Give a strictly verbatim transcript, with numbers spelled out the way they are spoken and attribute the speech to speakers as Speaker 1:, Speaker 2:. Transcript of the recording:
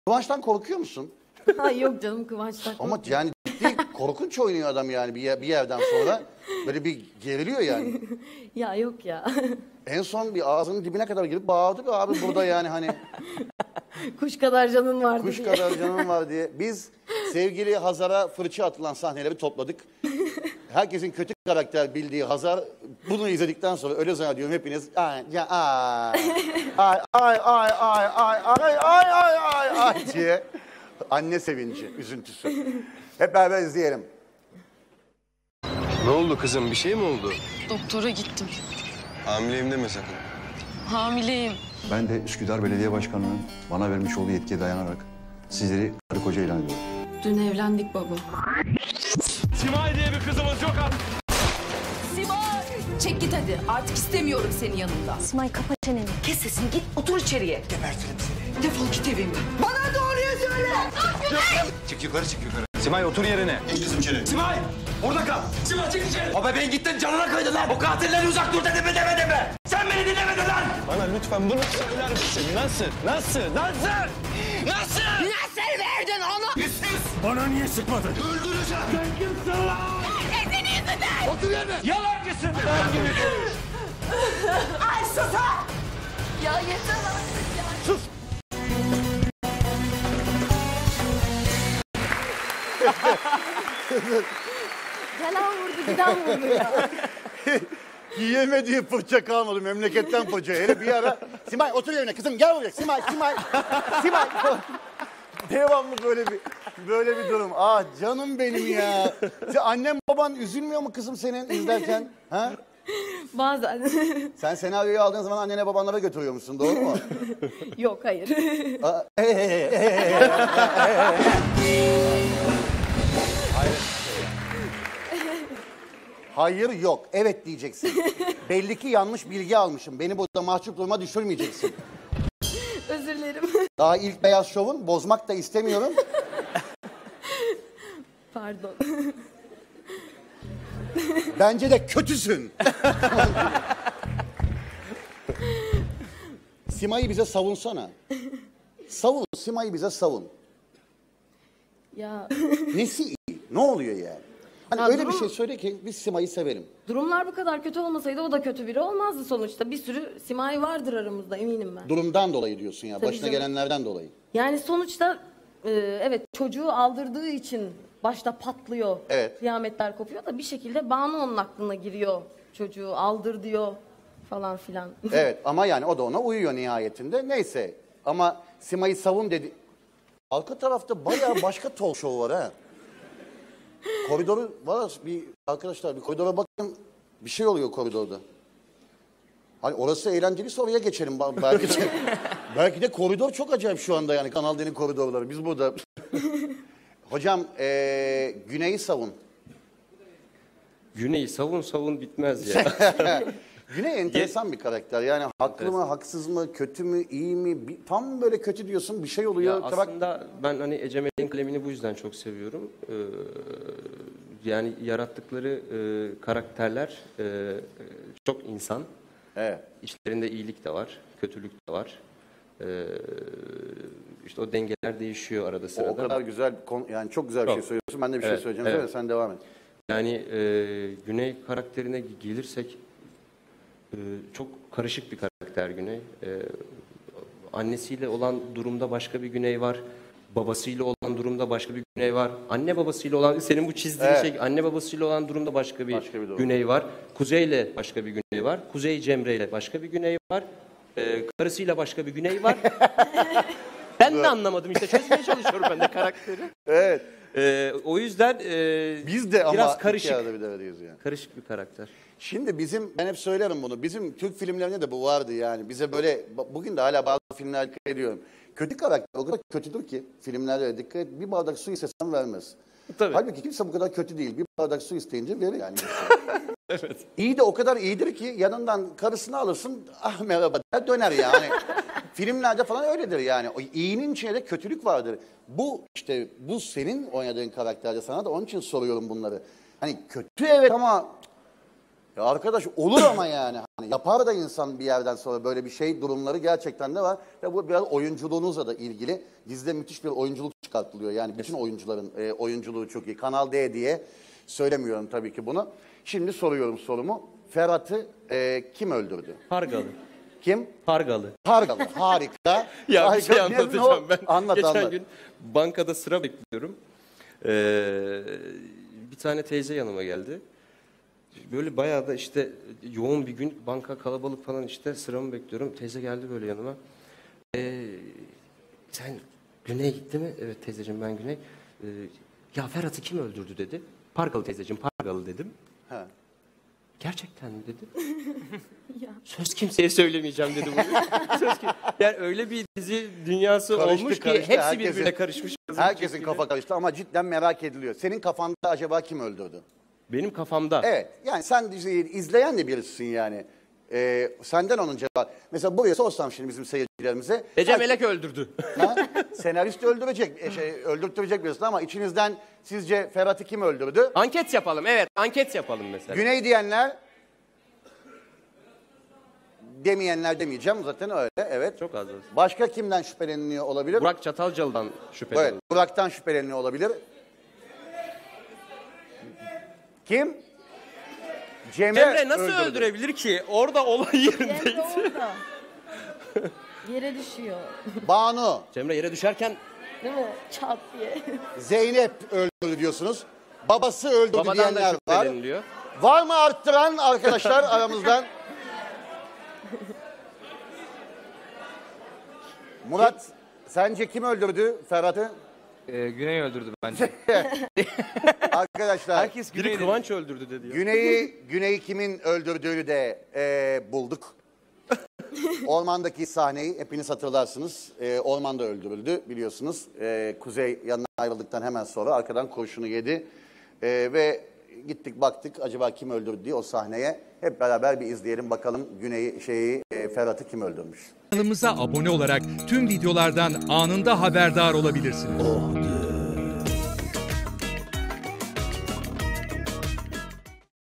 Speaker 1: Kıvanç'tan korkuyor musun?
Speaker 2: Ay yok canım, Kıvanç'tan
Speaker 1: Ama yani ciddi korkunç oynuyor adam yani bir, yer, bir yerden sonra. Böyle bir geriliyor yani.
Speaker 2: Ya yok ya.
Speaker 1: En son bir ağzının dibine kadar girip bağırdı be abi burada yani hani.
Speaker 2: Kuş kadar canın vardı
Speaker 1: Kuş
Speaker 2: diye.
Speaker 1: kadar canın var diye. Biz sevgili Hazar'a fırça atılan sahneleri topladık. Herkesin kötü karakter bildiği Hazar bunu izledikten sonra öyle zannediyorum hepiniz ay ya ay ay ay ay ay ay ay ay ay ay ay diye anne sevinci, üzüntüsü. Hep beraber izleyelim.
Speaker 3: Ne oldu kızım? Bir şey mi oldu?
Speaker 4: Doktora gittim.
Speaker 3: Hamileyim deme sakın.
Speaker 4: Hamileyim.
Speaker 5: Ben de Üsküdar Belediye Başkanı'nın bana vermiş olduğu yetkiye dayanarak sizleri karı koca ilan ediyorum.
Speaker 4: Dün evlendik baba.
Speaker 6: Simay diye bir kızımız yok artık.
Speaker 7: Simay! Çek git hadi. Artık istemiyorum seni yanımda.
Speaker 8: Simay kapa çeneni.
Speaker 7: Kes sesini, git otur içeriye.
Speaker 6: Gebertirim seni.
Speaker 7: Defol git evimden. Bana doğruyu söyle!
Speaker 3: Çık yukarı çık yukarı. Simay otur yerine. Geç kızım içeri.
Speaker 6: Simay! Burada kal. Simay çık içeri.
Speaker 3: O bebeğin gittin canına kıydın lan. O katilden uzak dur dedim mi demedim mi? Sen beni dinlemedin lan. Bana lütfen bunu söyler misin? Nasıl? Nasıl? Nasıl? Nasıl?
Speaker 7: Nasıl verdin onu?
Speaker 6: Yüzsüz. Bana niye sıkmadın? Öldüreceğim. Sen kimsin lan?
Speaker 7: Senin yüzünden!
Speaker 6: Otur yerine. Yalancısın. Ben gibi.
Speaker 7: Ay sus ha! Ya yeter artık ya.
Speaker 6: Sus.
Speaker 2: Gelen vurdu, giden vurdu ya.
Speaker 1: Yiyemediği fırça kalmadı memleketten fırça. Hele bir ara Simay otur yerine kızım gel buraya Simay Simay Simay. Devamlı böyle bir böyle bir durum. Ah canım benim ya. Sen, annem baban üzülmüyor mu kızım senin izlerken? Ha?
Speaker 2: Bazen.
Speaker 1: Sen senaryoyu aldığın zaman annene babanlara götürüyor musun doğru mu?
Speaker 2: Yok, hayır.
Speaker 1: Aa, e, e, e, e, e. Hayır yok. Evet diyeceksin. Belli ki yanlış bilgi almışım. Beni burada mahcup duruma düşürmeyeceksin.
Speaker 2: Özür dilerim.
Speaker 1: Daha ilk Beyaz Şov'un bozmak da istemiyorum.
Speaker 2: Pardon.
Speaker 1: Bence de kötüsün. Simay'ı bize savunsana. Savun, Simay'ı bize savun.
Speaker 2: Ya
Speaker 1: Nesi iyi? Ne oluyor yani? Hani
Speaker 2: Ya
Speaker 1: öyle
Speaker 2: durum-
Speaker 1: bir şey söyle ki biz Simay'ı severim.
Speaker 2: durumlar bu kadar kötü olmasaydı o da kötü biri olmazdı sonuçta. Bir sürü Simay vardır aramızda, eminim ben.
Speaker 1: Durumdan dolayı diyorsun ya,
Speaker 2: Tabii
Speaker 1: başına
Speaker 2: canım.
Speaker 1: gelenlerden dolayı.
Speaker 2: Yani sonuçta e, evet çocuğu aldırdığı için başta patlıyor.
Speaker 1: Evet.
Speaker 2: Kıyametler kopuyor da bir şekilde Banu onun aklına giriyor. Çocuğu aldır diyor falan filan.
Speaker 1: Evet ama yani o da ona uyuyor nihayetinde. Neyse ama Simay'ı savun dedi. Arka tarafta bayağı başka talk show var ha. Koridoru var bir arkadaşlar bir koridora bakın bir şey oluyor koridorda. Hani orası eğlenceliyse oraya geçelim belki de. Belki de koridor çok acayip şu anda yani Kanal D'nin koridorları. Biz burada. Hocam ee, Güney'i savun.
Speaker 9: Güney savun savun bitmez ya.
Speaker 1: Güney enteresan bir karakter. Yani haklı mı, haksız mı, kötü mü, iyi mi? Bir, tam böyle kötü diyorsun bir şey oluyor.
Speaker 9: Ya aslında ben hani Ece Melek'in kalemini bu yüzden çok seviyorum. Ee, yani yarattıkları e, karakterler e, çok insan.
Speaker 1: Evet.
Speaker 9: İçlerinde iyilik de var, kötülük de var. Ee, işte o dengeler değişiyor arada
Speaker 1: O,
Speaker 9: sırada.
Speaker 1: o kadar güzel, yani çok güzel bir
Speaker 9: Çok.
Speaker 1: şey söylüyorsun. Ben de bir
Speaker 9: Evet,
Speaker 1: şey söyleyeceğim.
Speaker 9: evet.
Speaker 1: Söyle, sen devam et.
Speaker 9: Yani e, Güney karakterine gelirsek e, çok karışık bir karakter Güney. E, annesiyle olan durumda başka bir Güney var. Babasıyla olan durumda başka bir Güney var. Anne babasıyla olan, senin bu çizdiğin
Speaker 1: Evet.
Speaker 9: şey, anne babasıyla olan durumda başka bir,
Speaker 1: Başka bir durum.
Speaker 9: Güney var. Kuzey'le başka bir Güney var. Kuzey Cemre'yle başka bir Güney var. E, karısıyla başka bir Güney var. Ben de anlamadım işte, çözmeye çalışıyorum ben de karakteri.
Speaker 1: Evet.
Speaker 9: E, o yüzden e,
Speaker 1: Biz de ama
Speaker 9: biraz
Speaker 1: iki
Speaker 9: karışık.
Speaker 1: arada bir devrediyiz yani.
Speaker 9: Karışık bir karakter.
Speaker 1: Şimdi bizim, ben hep söylerim bunu, bizim Türk filmlerinde de bu vardı yani. Bize böyle, bugün de hala bazı filmler dikkat ediyorum. Kötü karakter o kadar kötüdür ki filmlerde de dikkat et, bir bardak su istesen vermez.
Speaker 9: Tabii.
Speaker 1: Halbuki kimse bu kadar kötü değil. Bir bardak su isteyince verir yani. Evet. İyi de o kadar iyidir ki yanından karısını alırsın, ah merhaba der döner yani. Filmlerde falan öyledir yani. O iyinin içinde de kötülük vardır. Bu işte bu senin oynadığın karakterde, sana da onun için soruyorum bunları. Hani kötü evet ama Ya arkadaş olur ama yani. Hani yapar da insan bir yerden sonra böyle bir şey durumları gerçekten de var. Ve bu biraz oyunculuğunuzla da ilgili. Dizide müthiş bir oyunculuk çıkartılıyor. Yani bütün oyuncuların e, oyunculuğu çok iyi. Kanal D diye söylemiyorum tabii ki bunu. Şimdi soruyorum sorumu. Ferhat'ı e, kim öldürdü?
Speaker 9: Pargalı.
Speaker 1: Kim?
Speaker 9: Pargalı.
Speaker 1: Pargalı. Harika.
Speaker 9: Ya bir
Speaker 1: Harika.
Speaker 9: şey
Speaker 1: Ne-
Speaker 9: anlatacağım
Speaker 1: ne-
Speaker 9: ben.
Speaker 1: Anlat
Speaker 9: Geçen
Speaker 1: anlat.
Speaker 9: gün bankada sıra bekliyorum. Ee, bir tane teyze yanıma geldi. Böyle bayağı da işte yoğun bir gün, banka kalabalık falan, işte sıramı bekliyorum. Teyze geldi böyle yanıma. Ee, sen Güney gitti mi? Evet teyzeciğim, ben Güney. Ee, ya Ferhat'ı kim öldürdü dedi. Pargalı teyzeciğim, Pargalı dedim.
Speaker 1: He.
Speaker 9: Gerçekten mi dedi. Söz kimseye söylemeyeceğim dedi bunu. Söz kim... Yani öyle bir dizi dünyası
Speaker 1: Karıştı,
Speaker 9: olmuş
Speaker 1: karıştı.
Speaker 9: ki hepsi
Speaker 1: Herkesin-
Speaker 9: birbirine karışmış.
Speaker 1: Herkesin kafa karıştı ama cidden merak ediliyor. Senin kafanda acaba kim öldürdü?
Speaker 9: Benim kafamda.
Speaker 1: Evet. Yani sen diziyi izleyen de birisin yani. Ee, senden onun cevabı. Mesela buraya sorsam şimdi bizim seyircilerimize.
Speaker 9: Ece
Speaker 1: Her-
Speaker 9: Melek öldürdü.
Speaker 1: Ha? Senarist öldürecek, e, şey, öldürtecek birisi ama içinizden sizce Ferhat'ı kim öldürdü?
Speaker 9: Anket yapalım, evet, anket yapalım mesela.
Speaker 1: Güney diyenler, demeyenler demeyeceğim zaten öyle, evet.
Speaker 9: Çok az az.
Speaker 1: Başka kimden şüpheleniyor olabilir?
Speaker 9: Burak Çatalcalı'dan şüpheleniyor.
Speaker 1: Evet, Burak'tan şüpheleniyor olabilir. Kim? Cemre,
Speaker 9: Cemre nasıl
Speaker 1: öldürdü.
Speaker 9: öldürebilir ki? Orada olay yerinde.
Speaker 2: Cemre orada. Yere düşüyor.
Speaker 1: Banu,
Speaker 9: Cemre yere düşerken
Speaker 2: Değil mi? Çat diye.
Speaker 1: Zeynep öldürdü diyorsunuz. Babası öldürdü
Speaker 9: babadan
Speaker 1: diyenler
Speaker 9: da
Speaker 1: var.
Speaker 9: şüpheleniliyor.
Speaker 1: Var mı arttıran arkadaşlar aramızdan? Murat, sence kim öldürdü Ferhat'ı?
Speaker 8: Ee, Güney öldürdü bence.
Speaker 1: Arkadaşlar,
Speaker 8: Herkes
Speaker 9: Biri
Speaker 8: Güney'i
Speaker 9: Kıvanç öldürdü dedi ya.
Speaker 1: Güney'i Güney'i kimin öldürdüğünü de e, bulduk. Ormandaki sahneyi hepiniz hatırlarsınız. E, ormanda öldürüldü biliyorsunuz. E, Kuzey yanına ayrıldıktan hemen sonra arkadan kurşunu yedi. E, ve gittik baktık acaba kim öldürdü diye o sahneye. Hep beraber bir izleyelim bakalım Güney'i şeyi e, Ferhat'ı kim öldürmüş.
Speaker 10: Kanalımıza abone olarak tüm videolardan anında haberdar olabilirsiniz.